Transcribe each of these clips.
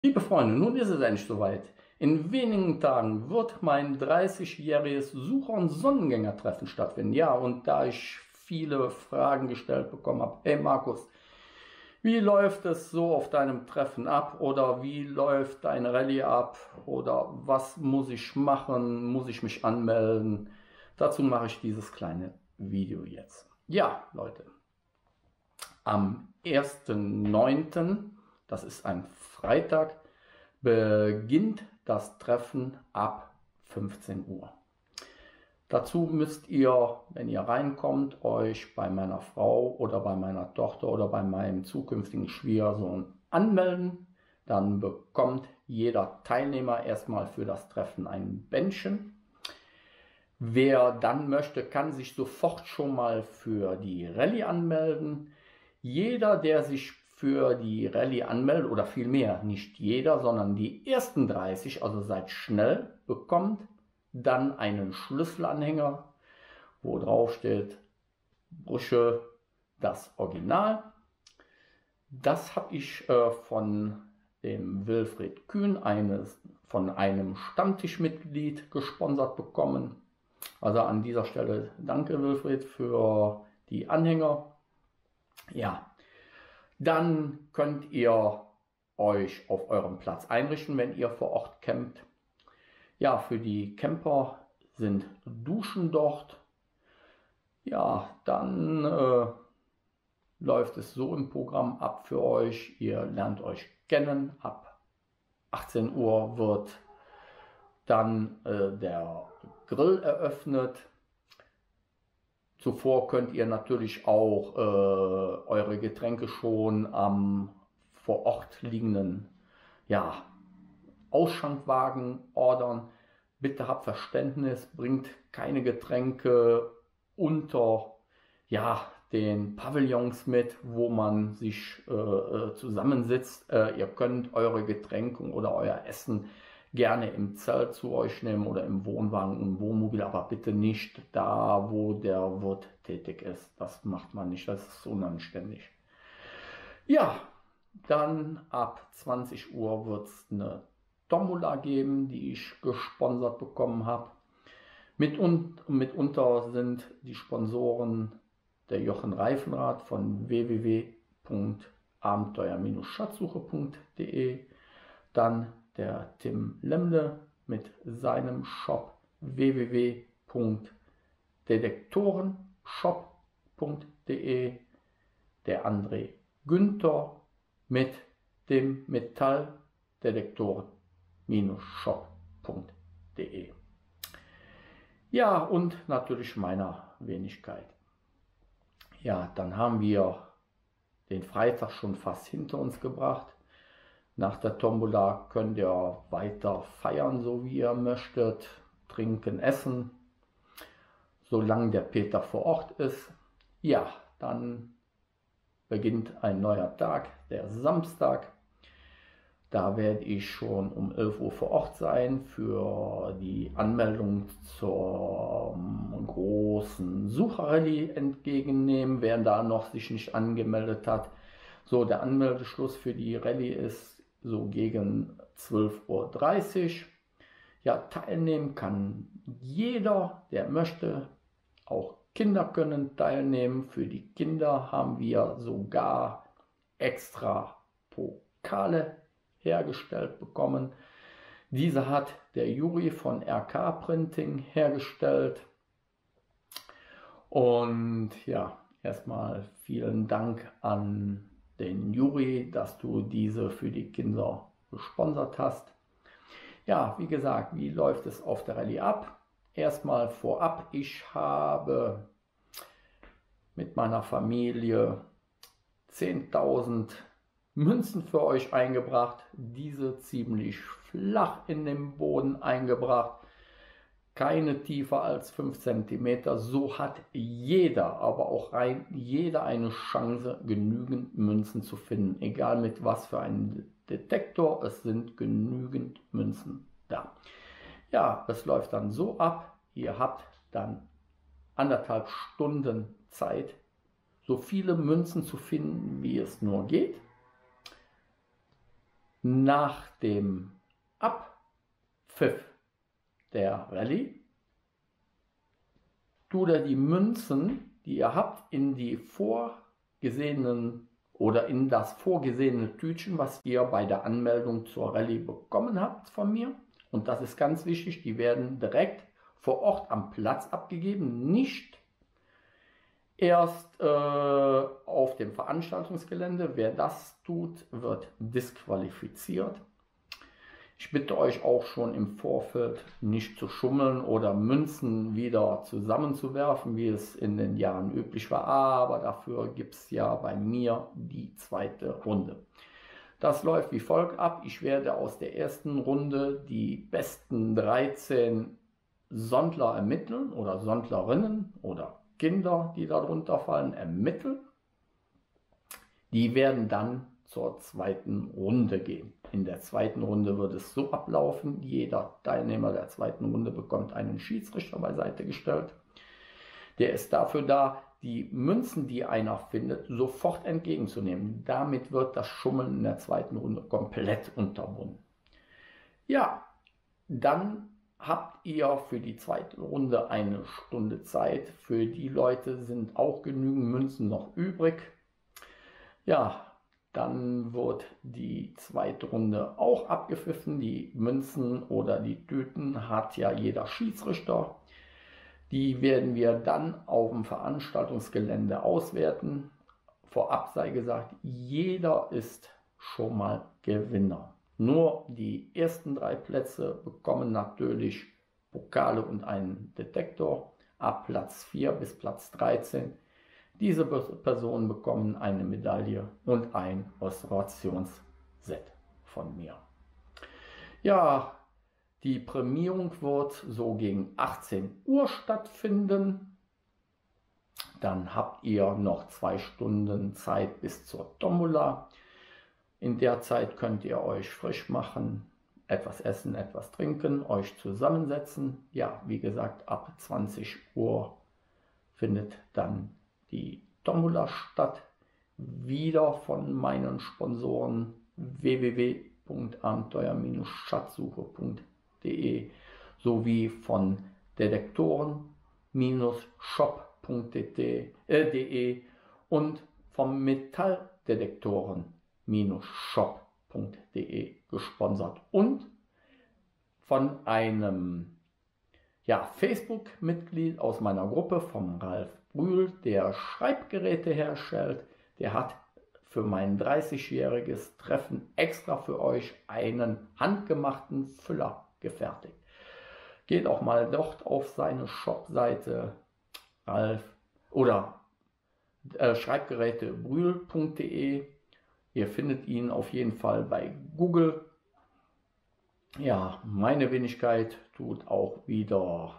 Liebe Freunde, nun ist es endlich soweit. In wenigen Tagen wird mein 30-jähriges Sucher- und Sonnengänger-Treffen stattfinden. Ja, und da ich viele Fragen gestellt bekommen habe, hey Markus, wie läuft es so auf deinem Treffen ab? Oder wie läuft deine Rallye ab? Oder was muss ich machen? Muss ich mich anmelden? Dazu mache ich dieses kleine Video jetzt. Ja, Leute, am 1.9., das ist ein Freitag, beginnt das Treffen ab 15 Uhr. Dazu müsst ihr, wenn ihr reinkommt, euch bei meiner Frau oder bei meiner Tochter oder bei meinem zukünftigen Schwiegersohn anmelden. Dann bekommt jeder Teilnehmer erstmal für das Treffen ein Bändchen. Wer dann möchte, kann sich sofort schon mal für die Rallye anmelden. Jeder, der sich für die Rallye anmeldet, oder vielmehr nicht jeder, sondern die ersten 30, also seid schnell, bekommt dann einen Schlüsselanhänger, wo drauf steht Brüsche, das Original. Das habe ich von dem Wilfried Kühn, von einem Stammtischmitglied, gesponsert bekommen. Also an dieser Stelle danke Wilfried für die Anhänger. Ja, dann könnt ihr euch auf eurem Platz einrichten, wenn ihr vor Ort campt. Ja, für die Camper sind Duschen dort. Ja, dann läuft es so im Programm ab für euch. Ihr lernt euch kennen. Ab 18 Uhr wird dann der Grill eröffnet. Zuvor könnt ihr natürlich auch eure Getränke schon am vor Ort liegenden, ja, Ausschankwagen ordern. Bitte habt Verständnis, bringt keine Getränke unter, ja, den Pavillons mit, wo man sich zusammensitzt. Ihr könnt eure Getränke oder euer Essen gerne im Zelt zu euch nehmen oder im Wohnwagen, im Wohnmobil, aber bitte nicht da, wo der Wirt tätig ist. Das macht man nicht, das ist unanständig. Ja, dann ab 20 Uhr wird es eine Tombola geben, die ich gesponsert bekommen habe. Mitunter sind die Sponsoren der Jochen Reifenrath von www.abenteuer-schatzsuche.de, dann der Tim Lemle mit seinem Shop www.detektorenshop.de, der André Günther mit dem Metalldetektoren-shop.de. Ja, und natürlich meiner Wenigkeit. Ja, dann haben wir den Freitag schon fast hinter uns gebracht. Nach der Tombola könnt ihr weiter feiern, so wie ihr möchtet, trinken, essen, solange der Peter vor Ort ist. Ja, dann beginnt ein neuer Tag, der Samstag. Da werde ich schon um 11 Uhr vor Ort sein für die Anmeldung zur großen Sucherrallye entgegennehmen, wer da noch sich nicht angemeldet hat. So, der Anmeldeschluss für die Rallye ist so gegen 12:30 Uhr. Ja, teilnehmen kann jeder, der möchte. Auch Kinder können teilnehmen. Für die Kinder haben wir sogar extra Pokale hergestellt bekommen. Diese hat der Juri von RK Printing hergestellt. Und ja, erstmal vielen Dank an den Juri, dass du diese für die Kinder gesponsert hast. Ja, wie gesagt, wie läuft es auf der Rallye ab? Erstmal vorab, ich habe mit meiner Familie 10.000 Münzen für euch eingebracht, diese ziemlich flach in den Boden eingebracht, keine tiefer als 5 cm. So hat jeder, aber auch jeder eine Chance, genügend Münzen zu finden, egal mit was für einem Detektor, es sind genügend Münzen da. Ja, es läuft dann so ab, ihr habt dann 1,5 Stunden Zeit, so viele Münzen zu finden, wie es nur geht. Nach dem Abpfiff der Rallye tut er die Münzen, die ihr habt, in die vorgesehenen oder in das vorgesehene Tütchen, was ihr bei der Anmeldung zur Rallye bekommen habt von mir. Und das ist ganz wichtig, die werden direkt vor Ort am Platz abgegeben, nicht erst auf dem Veranstaltungsgelände. Wer das tut, wird disqualifiziert. Ich bitte euch auch schon im Vorfeld nicht zu schummeln oder Münzen wieder zusammenzuwerfen, wie es in den Jahren üblich war. Aber dafür gibt es ja bei mir die zweite Runde. Das läuft wie folgt ab. Ich werde aus der ersten Runde die besten 13 Sondler ermitteln oder Sondlerinnen oder Kinder, die darunter fallen, ermitteln. Die werden dann zur zweiten Runde gehen. In der zweiten Runde wird es so ablaufen, jeder Teilnehmer der zweiten Runde bekommt einen Schiedsrichter beiseite gestellt. Der ist dafür da, die Münzen, die einer findet, sofort entgegenzunehmen. Damit wird das Schummeln in der zweiten Runde komplett unterbunden. Ja, dann habt ihr für die zweite Runde eine Stunde Zeit. Für die Leute sind auch genügend Münzen noch übrig. Ja, dann wird die zweite Runde auch abgepfiffen. Die Münzen oder die Tüten hat ja jeder Schiedsrichter. Die werden wir dann auf dem Veranstaltungsgelände auswerten. Vorab sei gesagt, jeder ist schon mal Gewinner. Nur die ersten 3 Plätze bekommen natürlich Pokale und einen Detektor. Ab Platz 4 bis Platz 13. Diese Personen bekommen eine Medaille und ein Restaurationsset von mir. Ja, die Prämierung wird so gegen 18 Uhr stattfinden. Dann habt ihr noch 2 Stunden Zeit bis zur Tombola. In der Zeit könnt ihr euch frisch machen, etwas essen, etwas trinken, euch zusammensetzen. Ja, wie gesagt, ab 20 Uhr findet dann die Tombola statt. Wieder von meinen Sponsoren www.abenteuer-schatzsuche.de sowie von Detektoren-shop.de und vom Metalldetektoren-shop.de gesponsert und von einem Facebook-Mitglied aus meiner Gruppe, vom Ralf Brühl, der Schreibgeräte herstellt. Der hat für mein 30-jähriges Treffen extra für euch einen handgemachten Füller gefertigt. Geht auch mal dort auf seine Shopseite Ralf oder schreibgerätebrühl.de. Ihr findet ihn auf jeden Fall bei Google. Ja, meine Wenigkeit tut auch wieder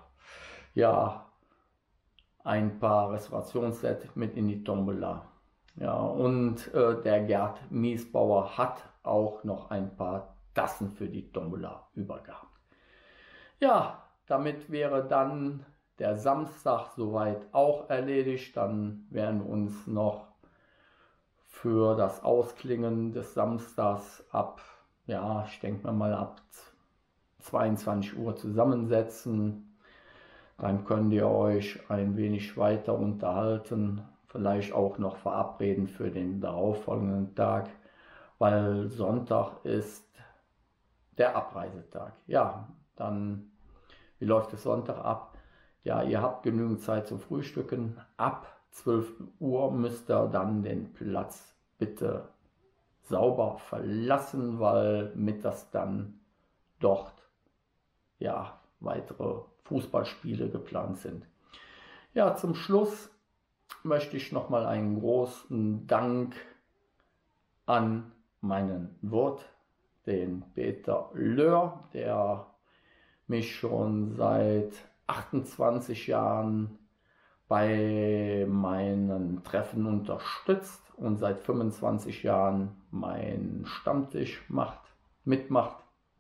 ein paar Restaurationssets mit in die Tombola. Ja, und der Gerd Miesbauer hat auch noch ein paar Tassen für die Tombola übergehabt. Ja, damit wäre dann der Samstag soweit auch erledigt. Dann werden wir uns noch für das Ausklingen des Samstags ich denke mal ab 22 Uhr zusammensetzen. Dann könnt ihr euch ein wenig weiter unterhalten, vielleicht auch noch verabreden für den darauffolgenden Tag, weil Sonntag ist der Abreisetag. Ja, dann, wie läuft es Sonntag ab? Ja, ihr habt genügend Zeit zum Frühstücken. Ab 12 Uhr müsst ihr dann den Platz bitte sauber verlassen, weil mittags dann dort weitere Fußballspiele geplant sind. Ja, zum Schluss möchte ich nochmal einen großen Dank an meinen Wirt, den Peter Löhr, der mich schon seit 28 Jahren bei meinen Treffen unterstützt und seit 25 Jahren meinen Stammtisch mitmacht.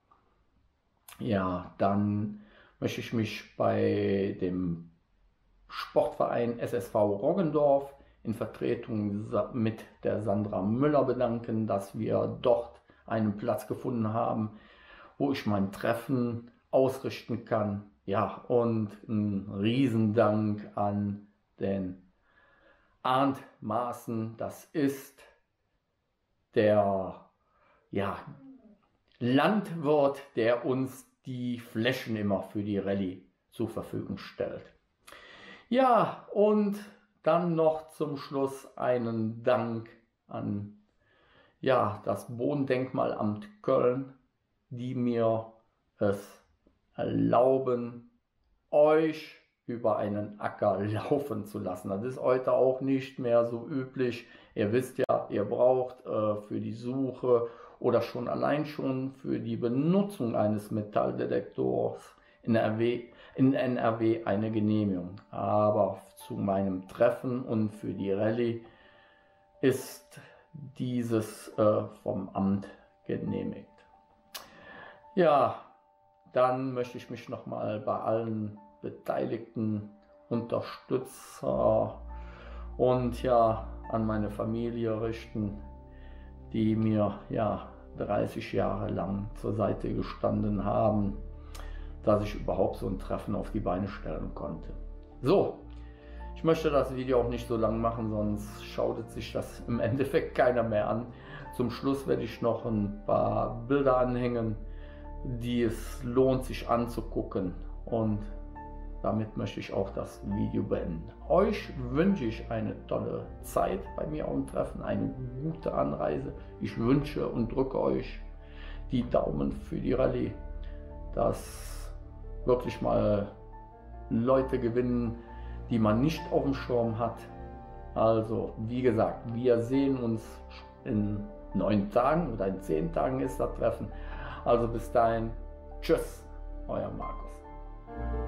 Ja, dann möchte ich mich bei dem Sportverein SSV Roggendorf in Vertretung mit der Sandra Müller bedanken, dass wir dort einen Platz gefunden haben, wo ich mein Treffen ausrichten kann. Ja, und ein Riesendank an den Arndt Maaßen, das ist der Landwirt, der uns die Flächen immer für die Rallye zur Verfügung stellt. Ja, und dann noch zum Schluss einen Dank an das Bodendenkmalamt Köln, die mir es erlauben, euch über einen Acker laufen zu lassen. Das ist heute auch nicht mehr so üblich. Ihr wisst ja, ihr braucht für die Suche oder schon allein für die Benutzung eines Metalldetektors in NRW eine Genehmigung. Aber zu meinem Treffen und für die Rallye ist dieses vom Amt genehmigt. Ja, dann möchte ich mich nochmal bei allen beteiligten Unterstützer und an meine Familie richten, die mir 30 Jahre lang zur Seite gestanden haben, dass ich überhaupt so ein Treffen auf die Beine stellen konnte. So, ich möchte das Video auch nicht so lang machen, sonst schaut sich das im Endeffekt keiner mehr an. Zum Schluss werde ich noch ein paar Bilder anhängen, die es lohnt sich anzugucken, und damit möchte ich auch das Video beenden. Euch wünsche ich eine tolle Zeit bei mir am Treffen, eine gute Anreise. Ich wünsche und drücke euch die Daumen für die Rallye, dass wirklich mal Leute gewinnen, die man nicht auf dem Schirm hat. Also wie gesagt, wir sehen uns in 9 Tagen oder in 10 Tagen ist das Treffen. Also bis dahin, tschüss, euer Markus.